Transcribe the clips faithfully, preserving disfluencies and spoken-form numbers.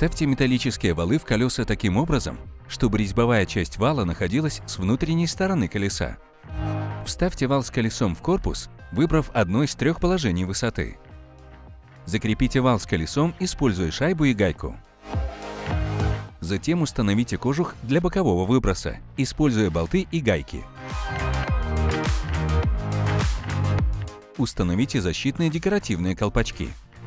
Вставьте металлические валы в колеса таким образом, чтобы резьбовая часть вала находилась с внутренней стороны колеса. Вставьте вал с колесом в корпус, выбрав одно из трех положений высоты. Закрепите вал с колесом, используя шайбу и гайку. Затем установите кожух для бокового выброса, используя болты и гайки. Установите защитные декоративные колпачки.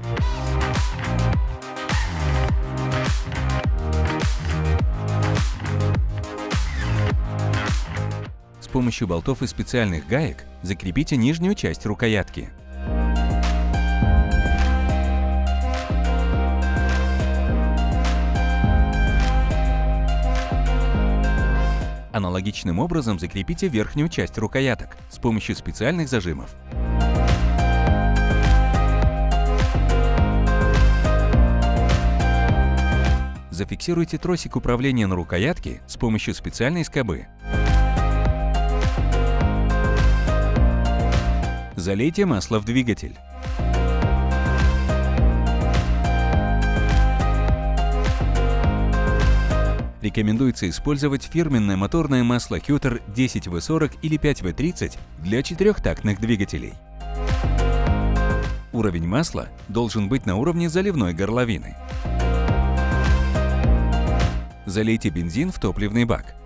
С помощью болтов и специальных гаек закрепите нижнюю часть рукоятки. Аналогичным образом закрепите верхнюю часть рукояток с помощью специальных зажимов. Зафиксируйте тросик управления на рукоятке с помощью специальной скобы. Залейте масло в двигатель. Рекомендуется использовать фирменное моторное масло Hütter десять вэ сорок или пять вэ тридцать для четырехтактных двигателей. Уровень масла должен быть на уровне заливной горловины. Залейте бензин в топливный бак.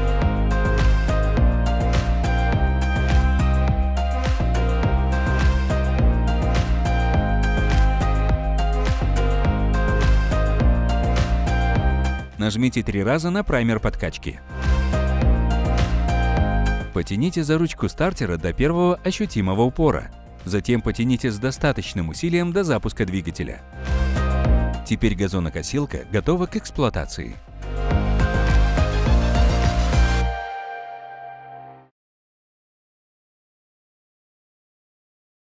Нажмите три раза на праймер подкачки. Потяните за ручку стартера до первого ощутимого упора. Затем потяните с достаточным усилием до запуска двигателя. Теперь газонокосилка готова к эксплуатации.